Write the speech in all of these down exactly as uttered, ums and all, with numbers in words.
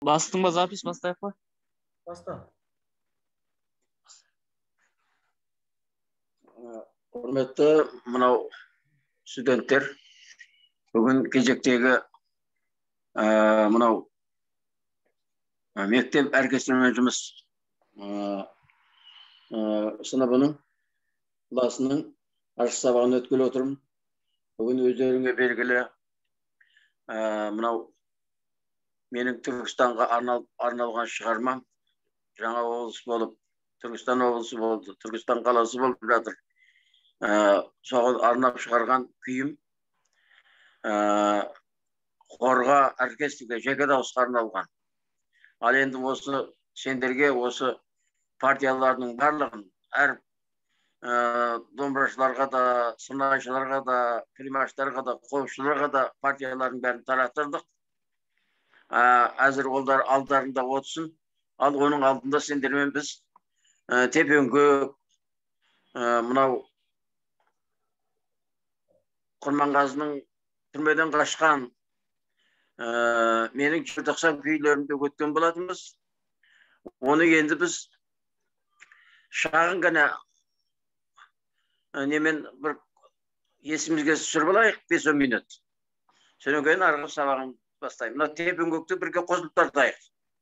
Bastın mı запись бастайық па? Баста. Құрметті мынау студенттер, бүгін кезектегі мынау мектеп әріптестермен жұмыс сыныбының класының ашық сабағын өткелі отырмын. Бүгін өздеріңе белгілі мынау менің Түркістанға арналған шығармам жаңа облыс болып, Түркістан облысы болды, Түркістан қаласы болып жатыр. Соған арнап шығарған күйім хорға, оркестрге, жеке дауысқа арналған. Ал енді осы сендерге осы партиялардың барлығын, әр домбырашыларға да, сырнайшыларға да, примаштарға да, қобызшыларға да партиялардың бәрін тараттырдық. Әзір олар алдарында отырсын. Ал оның алдында сендермен біз тепеңгі мынау Құрманғазының түрмеден қашқан менің желтоқсан күйлерімді өткен болатынбыз. Оны енді біз шағын ғана немен бір есімізге түсіріп алайық, бес он минут. Содан кейін арғы сабағын бастаймын. Мына тепеңгөкті бірге қосылып тартайық.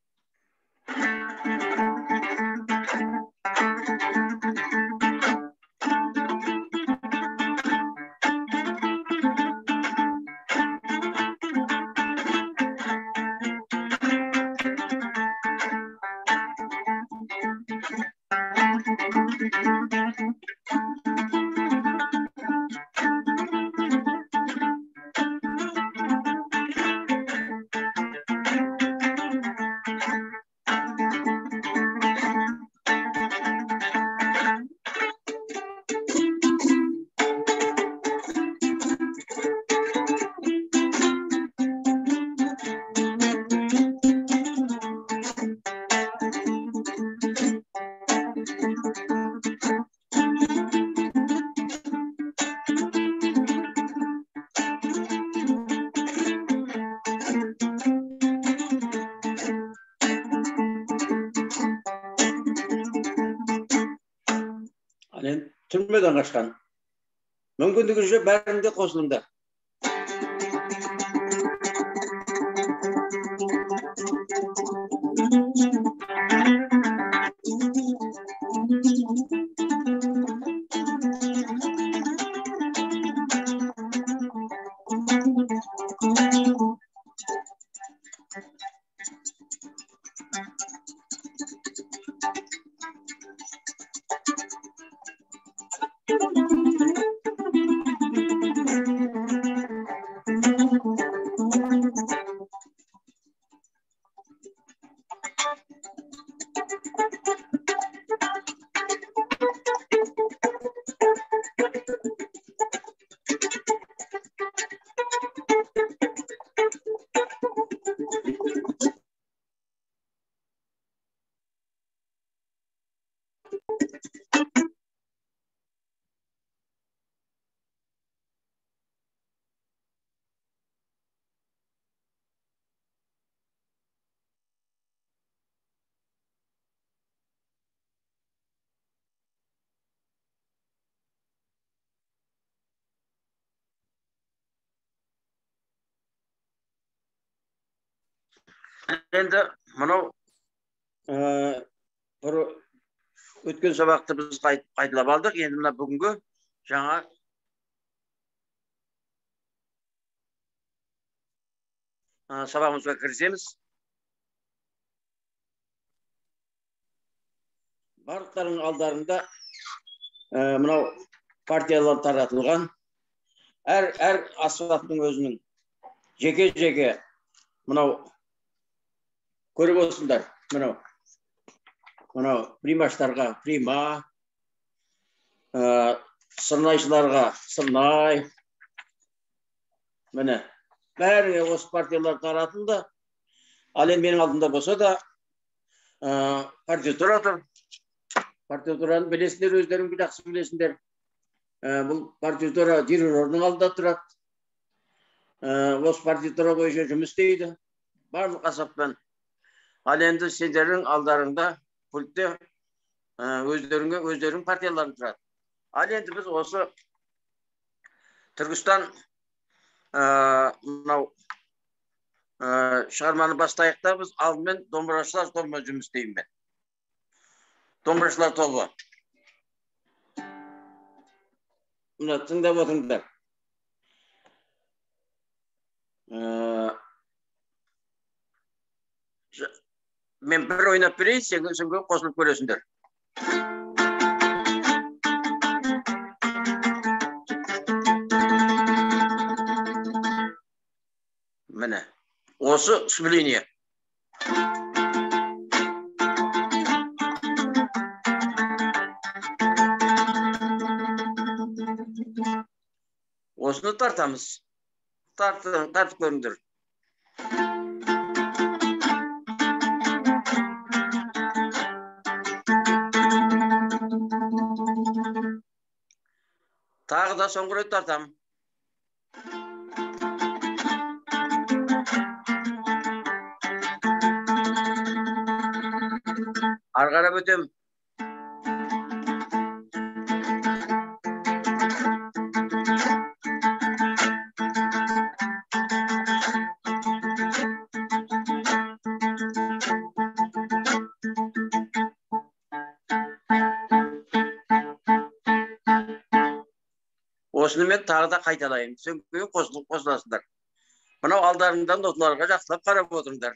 Түрмеден қашқан. Мүмкіндігінше бәрінде қосылыңдар. Енді мынау бір өткен сабақты біз қайталап алдық. Енді мына бүгінгі жаңа сабағымызға кірісеміз. Барлықтарының алдарында мынау партиялар таратылған. Әр аспаптың өзінің жеке-жеке мынау көріп осындар, мынау, мынау примаштарға прима, сырнайшыларға сырнай, міне, бәріне осы партиялар таратылды. Ал енді менің алдымда болса да партитура тұр. Партитураны білесіңдер, өздерің жақсы білесіңдер. Бұл партитура дирижердің алдында тұрады. Осы партитура бойынша жұмыс істейді. Барлық аспаппен Ал енді сендердің алдарыңда пультте өздеріңе өздерің партияларың тұрады. Ал енді біз осы Түркістан мынау шығарманы бастайық та, біз алдымен домбырашылар тобымен жұмыс істеймін мен. Домбырашылар тобы. Мына тыңдап отырыңдар. Мен бір ойнап берейін, сен қосылып көресіңдер. Міне, осы вступление. Осыны тартамыз. Тартып көріңдер. Тағы да соңғы рет тартам. Ары қарап өтем. Осыны мен тағы да қайталайын. Сен кейін қосыласыңдар. Мынау алдарыңдан ноталарға жақсылап қарап отырыңдар.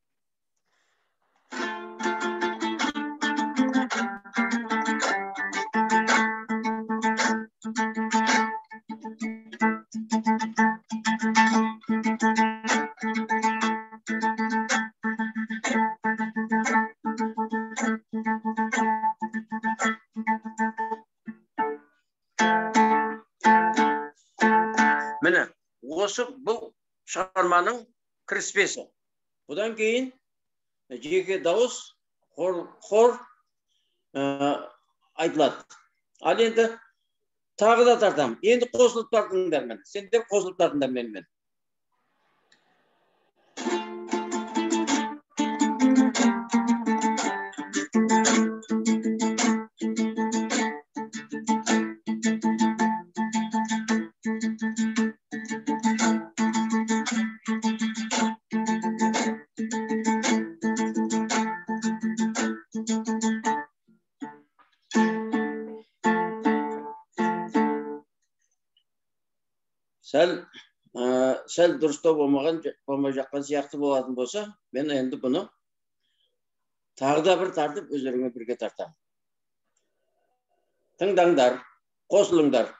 Міне, осы бұл шығарманың кіріспесі. Бұдан кейін жеке дауыс, хор айтылады. Ал енді тағы да тартам. Енді қосылып тартыңдар мен. Сендер қосылып тартыңдар менімен. Сәл дұрыстау болмай жаққан сияқты болатын болса, мен енді бұны тағы да бір тартып, өздеріңе бірге тартам. Тыңдаңдар, қосылыңдар.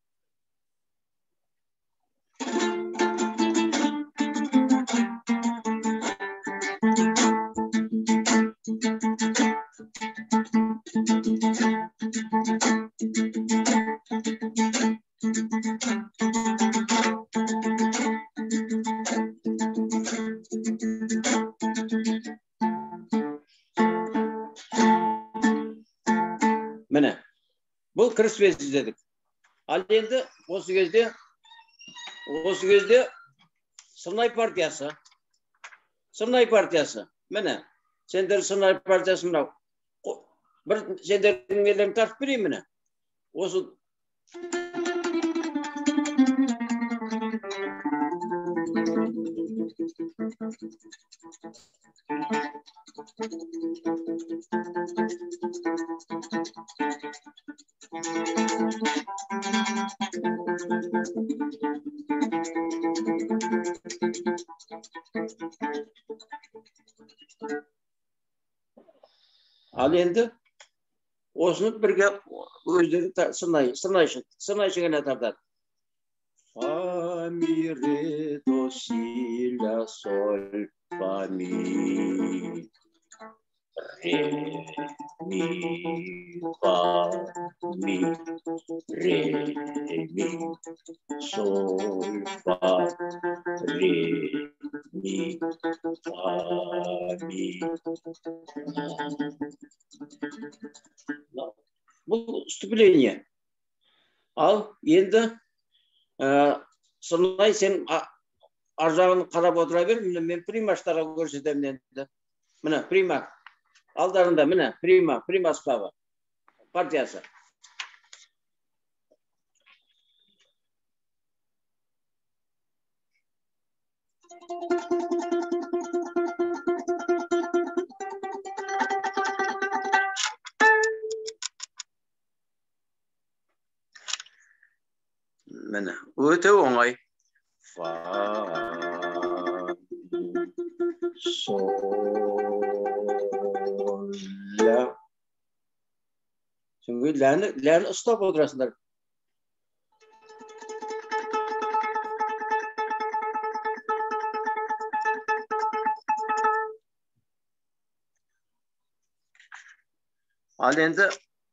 Міне, бұл кіріспесі дедік. Ал енді осы кезде осы кезде Сырнай партиясы. Сырнай партиясы. Міне, сендер Сырнай партиясы мынау. Бір сендердің нелерін тартып берейін міне. Осы Ал енді осыны бірге өздері сынай, сынайшы, сынайшы ғана тартады. Фа, ми, ре, до, си, ля, соль, фа, ми, ре, ми, фа, ми, ре, ми, соль, фа, ре, ми, фа, ми. Бұл вступление. Ал енді Сырнай, сен ар жағын қарап отыра бер, мен примаштарға көрсетемін енді. Mine prima. Aldarında mine prima. Prima aspabı. Partiyası. Mine. Öte oңай. Fa. Sol. La. Çünkü la'nı la'nı ıstap oturasınlar. Al endi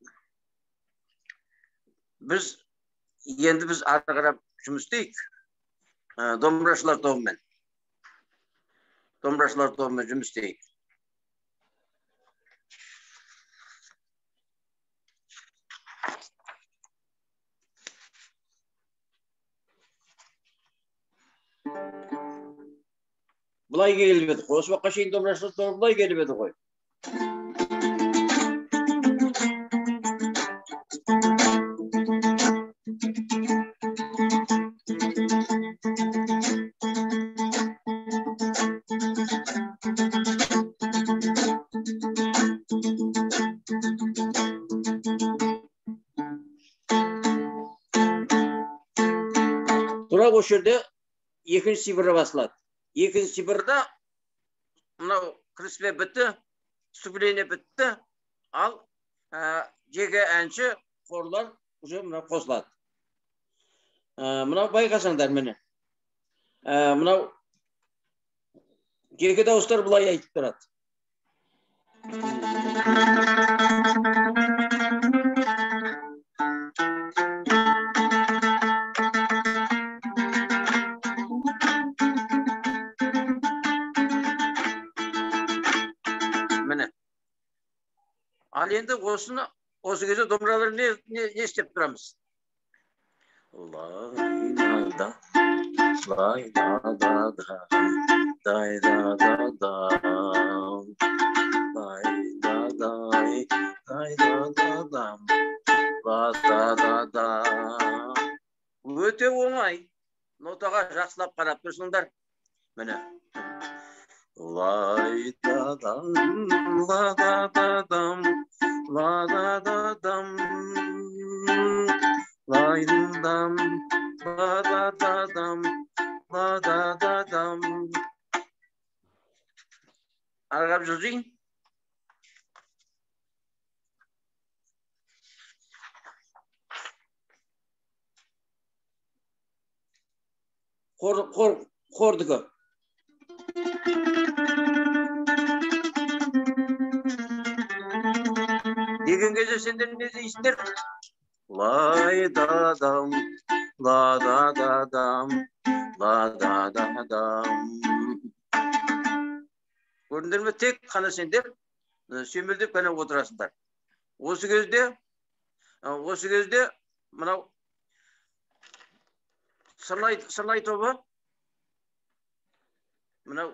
biz endi biz ары қарап жұмыс істейік. Домбырашылар тобымен. Домбырашылар тобымен жұмыс істейік. Бұлай келіп еді. Осы уақытқа шейін домбырашылар тобы бұлай келіп еді ғой. Тура осы жерде екінші сибірі басылады. Екінші сибірді мынау кіріспе бітті, вступление бітті, ал жеке әнші хорлар уже мынау қосылады. Мынау байқасаңдар міне. Мынау жеке дауыстар бұлай айтып тұрады. Ал енді осыны, осы кезде домбыралар не, не, не істеп тұрамыз? Лай-да-да, лай-да-да-да, дай-да-да-да, лай-да-дай, дай-да-да-да, ла-да-да-да. Өте оңай. Нотаға жақсылап қарап тұрсыңдар. Міне. Лай-да-дам, ла-да-да-дам, ла-да-да-дам, лай-дам, ла-да-да-дам, ла-да-да-дам. Арғап жүрсің? Хордығы. Деген кезде сендер не дейсіңдер? Лай-да-дам, ла-да-да-дам, ла-да-да-дам. Көрдіңдер ме? Тек қана сендер сөмелдеп қана отырасыңдар. Осы кезде, осы кезде мынау сырлай тобы мынау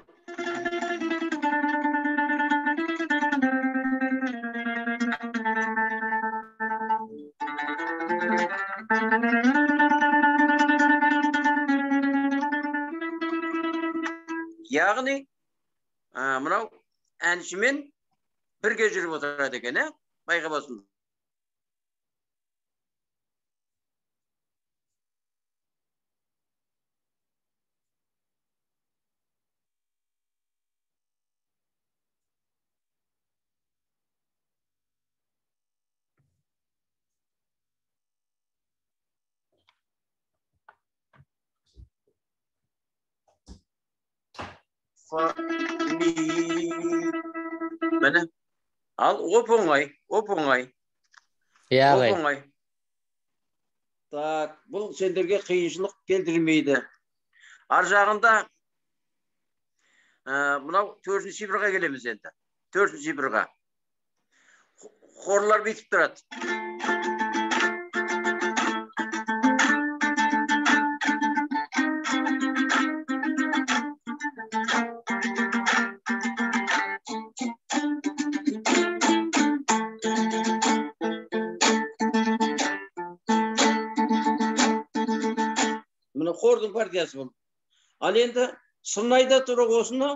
яғни мынау әншімен бірге жүріп отырады екен, ә? Байқамасын. Міне, ал оп-оңай, оп-оңай. Оп-оңай. Так, бұл сендерге қиыншылық келтірмейді. Ар жағында мынау төртінші сибірға келеміз енді. Төртінші сибірға. Хорлар бетіп тұрады. хордың партиясы бұл. Ал енді Сырнайда тұрып осыны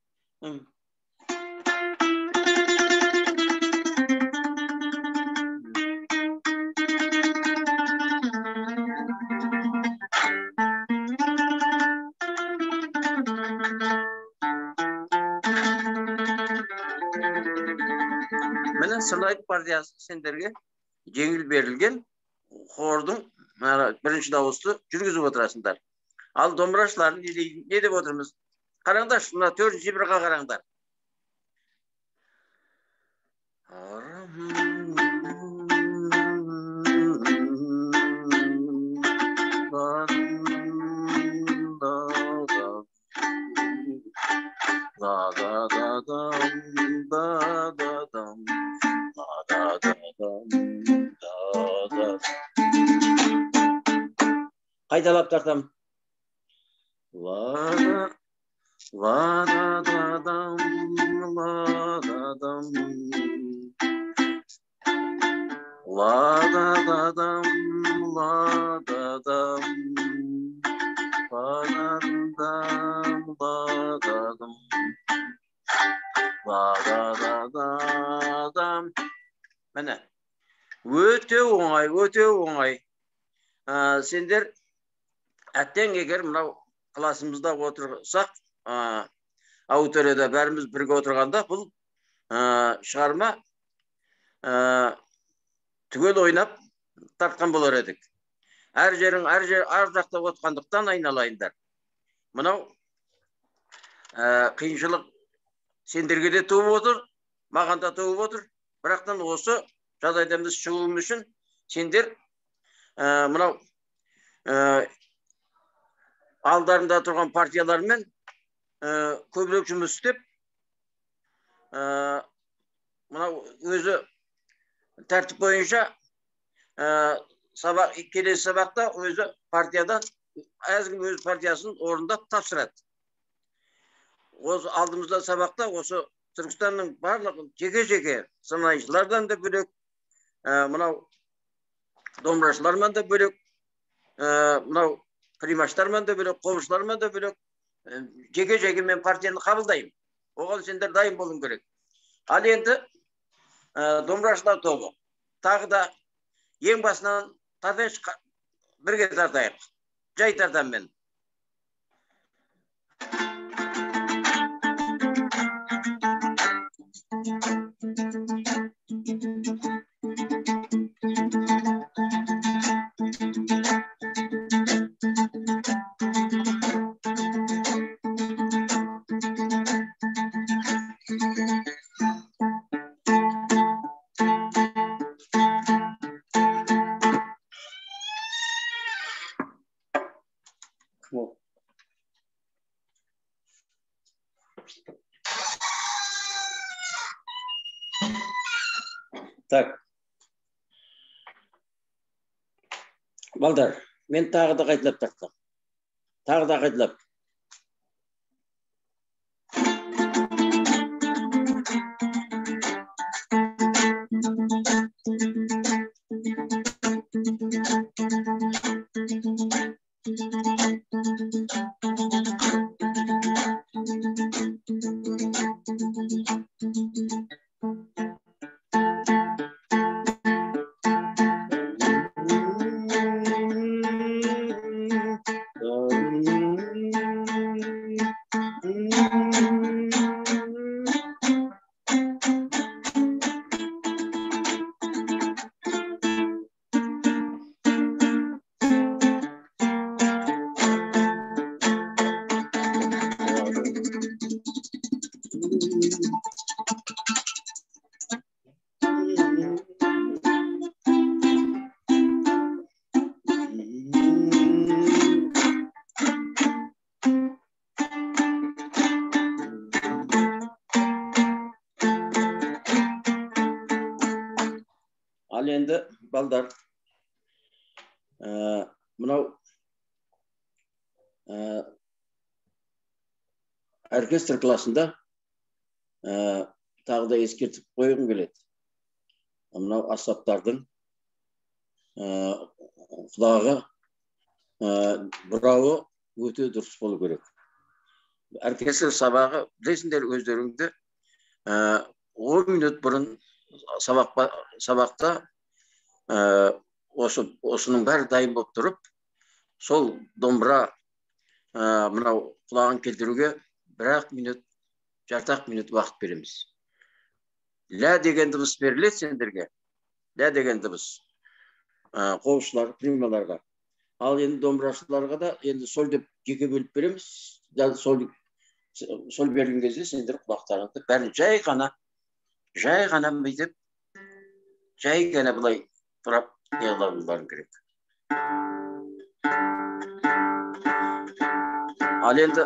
міне Сырнайда партиясы сендерге жеңіл берілген хордың бірінші дауысты жүргізіп отырасыңдар. Ал домбырашыларын не деп отырмыз? Қараңдар, мына төртінші бірға қараңдар. Қайталап тартам. Ла ла да да дам ла да дам ла да да дам ла да дам ла да дам ла да дам ла да да дам. Міне өте оңай, өте оңай. Сендер әттең егер мынау классымызда отырсақ, аудиторияда бәріміз бірге отырғанда бұл шығарма түгел ойнап тартқан болар едік. Әр жерің әр жер ар жақта отқандықтан айналайындар. Мынау қиыншылық сендерге де туып отыр, маған да туып отыр. Бірақтан осы жағдайдан біз шығуымыз үшін сендер мынау алдарында тұрған партиялармен көбірек жұмыс істеп, мынау өзі тәртіп бойынша келесі сабақта өзі партиядан әркім өз партиясын орындап тапсырады. Осы алдымызда сабақта осы Түркістанның барлық жеке-жеке сынайшылардан да бөлек, мынау домбырашылармен де бөлек, мынау примаштармен де бөлек, қобызшылармен де бөлек, жеке-жеке мен партияны қабылдаймын. Оған сендер дайын болуың керек. Ал енді домбырашылар тобы. Тағы да ең басынан тартайық, бірге тартайық. Жай тартам мен. Так. Балдар, мен тағы да қайталап тартам. Тағы да қайталап. Ал енді балдар, мынау оркестр классында тағы да ескертіп қойғым келеді. Мынау аспаптардың құлағы бұрауы өте дұрыс болу керек. Оркестр сабағы білесіңдер өздеріңді он минут бұрын сабақта осының бәрі дайын болып тұрып, сол домбыра мынау құлағын келтіруге бір-ақ минут, жарты-ақ минут уақыт береміз. Ля деген дыбыс беріледі сендерге. Ля деген дыбыс. Қоғышылар, прималарға. Ал енді домбырашыларға да енді сол деп жеке бөліп береміз. Сол берген кезде сендер құлақтарыңды бәрін жай ғана, жай ғана бүйтіп, жай ғана бұлай тұрап неғылауларың керек. Ал енді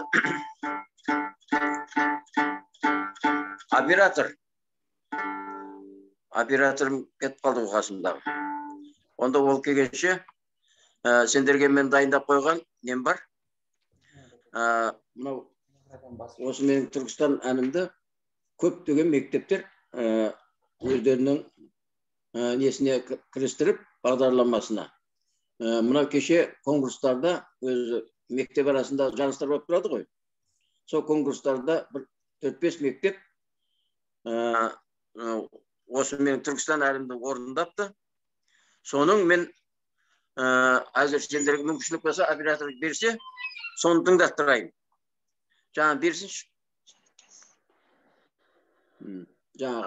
оператор. Операторым кетіп қалды қасымдағы. Онда ол келгенше сендерге мен дайындап қойған нем бар. Осы менің Түркістан әнімді көптеген мектептер өздерінің несіне кірістіріп бағдарламасына. Мынау кеше конкурстарда өзі мектеп арасында жарыстар болып тұрады ғой. Сол конкурстарда төрт-бес мектеп осы менің Түркістан әнімді орындапты. Соның мен әзір сендерге мүмкіншілік болса оператор берсе, соны тыңдаттырайын. Жаңа берсінші. Жаңаға.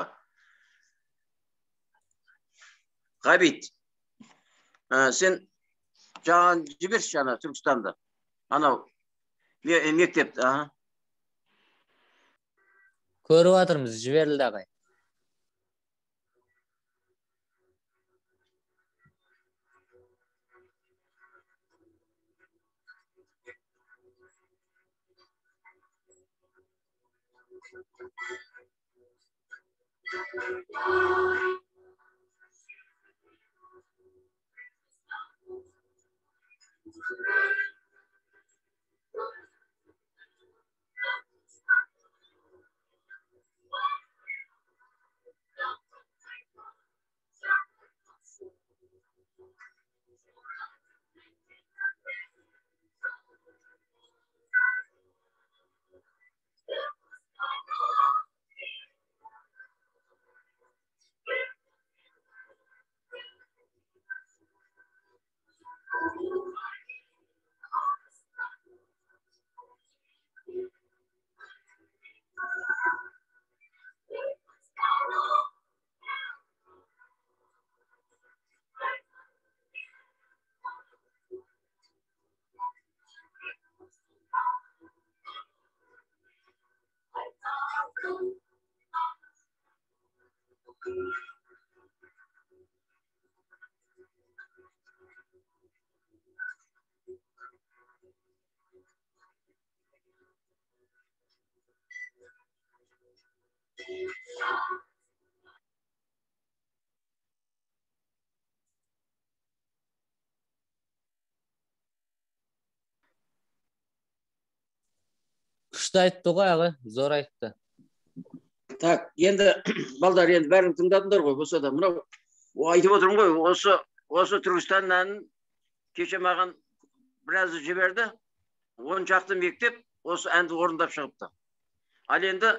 Ғабит, сен жаңа жіберші жаңа Түркістанды. Анау мектепті. Көріп атырмыз, жіберілді ағай. Күшті айтты ғой ағы, зор айтты. Так, енді балдар енді бәрін тыңдадыңдар ғой, болса да мынау айтып отырмын ғой, осы осы Түркістан әнін кеше маған біразы жіберді. он шақты мектеп осы әнді орындап шығыпты. Ал енді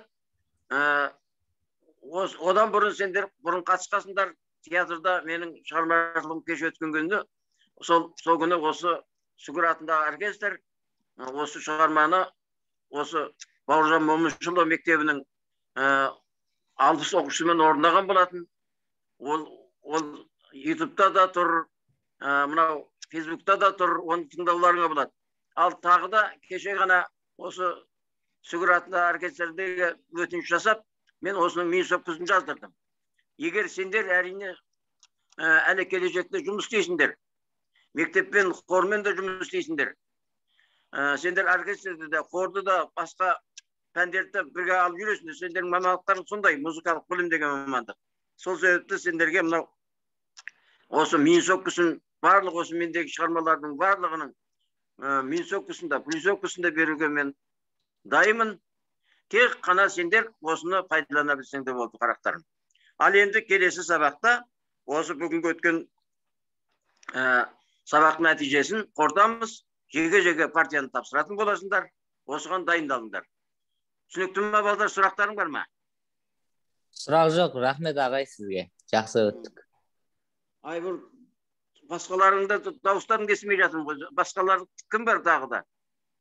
одан бұрын сендер бұрын қатысқасыңдар театрда менің шығармашылығым кеше өткен күні, сол сол күні осы Сүгір атындағы оркестр осы шығарманы осы Бауыржан Момышұлы мектебінің алпыс оқушысымен орындаған болатын. Ол ол ютубта да тұр, мынау фейсбукта да тұр, оны тыңдауларыңа болады. Ал тағы да кеше ғана осы Сүгір атындағы оркестрдегі өтініш жасап, мен осының минусовкасын жаздырдым. Егер сендер әрине әлі келешекте жұмыс істейсіңдер, мектеппен, хормен де жұмыс істейсіңдер. Сендер оркестрді де, хорды да, басқа пәндерді бірге алып жүресіңдер. Сендердің мамандықтарың сондай, музыкалық білім деген мамандық. Сол себепті сендерге мынау осы минусовкасын, барлық осы мендегі шығармалардың барлығының минусовкасында, плюсовкасында беруге мен дайымын. Тек қана сендер осыны пайдалана білсеңдер болды, қарақтарым. Ал енді келесі сабақта осы бүгінгі өткен сабақ нәтижесін қорытамыз. Жеке-жеке партияны тапсыратын боласыңдар. Осыған дайындалыңдар. Түсінікті ме балдар, сұрақтарың бар ма? Сұрақ жоқ, рахмет ағай сізге. Жақсы өттік. Айбұр, басқаларыңда дауыстарың кесілмей жатыр ғой. Басқалар кім бар тағы да?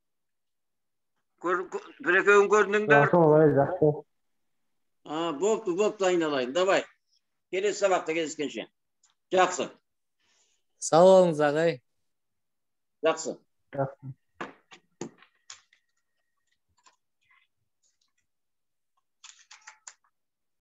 Bir екеуін көрдіңдер. Болды, болды, дайындалайын. Давай. Келесі сабақта кездескенше. Жақсы. Сау болыңыз ағай. Жақсы. Жақсы.